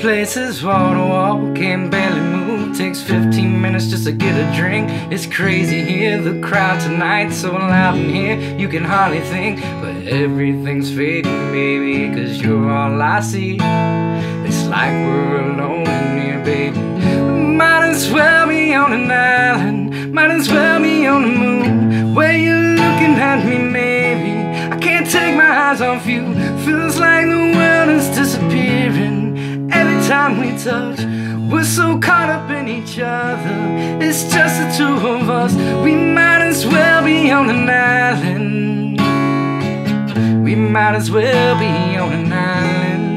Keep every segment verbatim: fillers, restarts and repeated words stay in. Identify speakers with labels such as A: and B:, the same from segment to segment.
A: places wall to wall, can barely move. Takes fifteen minutes just to get a drink. It's crazy here, the crowd tonight so loud in here you can hardly think. But everything's fading, baby, cause you're all I see. It's like we're alone in here, baby. We might as well be on an island, might as well be on the moon. Where you looking at me, maybe I can't take my eyes off you. Feels like the world is disappearing every time we touch. We're so caught up in each other, it's just the two of us. We might as well be on an island. We might as well be on an island.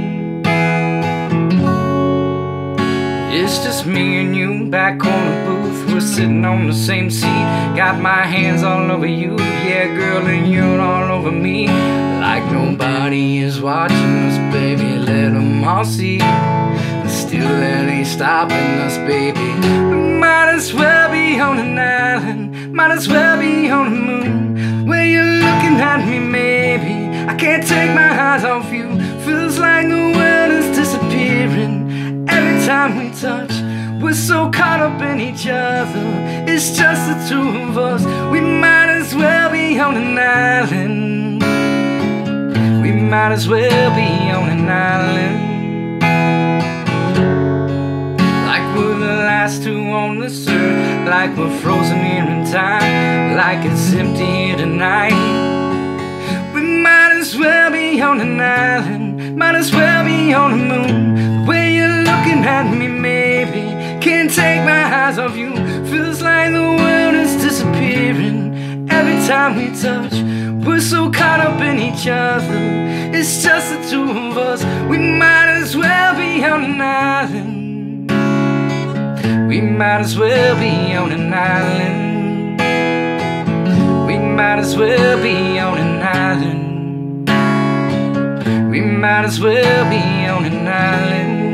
A: It's just me and you back on the booth. We're sitting on the same seat. Got my hands all over you, yeah girl, and you're all over me. Like nobody is watching us, baby, let them all see. Still that ain't stopping us, baby. We might as well be on an island, might as well be on the moon. Where you're looking at me, maybe I can't take my eyes off you. Feels like the world is disappearing every time we touch. We're so caught up in each other, it's just the two of us. We might as well be on an island. We might as well be on an island. We're the last two on this earth, like we're frozen here in time, like it's empty here tonight. We might as well be on an island, might as well be on the moon. The way you're looking at me, maybe can't take my eyes off you. Feels like the world is disappearing every time we touch. We're so caught up in each other, it's just the two of us. We might as well be on an island. We might as well be on an island. We might as well be on an island. We might as well be on an island.